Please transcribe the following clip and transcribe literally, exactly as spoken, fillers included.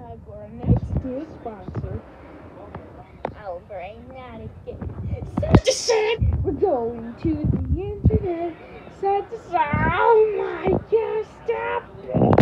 time for our next new sponsor. Oh, brain not again. Side to side, we're going to the internet. Side to side, oh my gosh, stop it.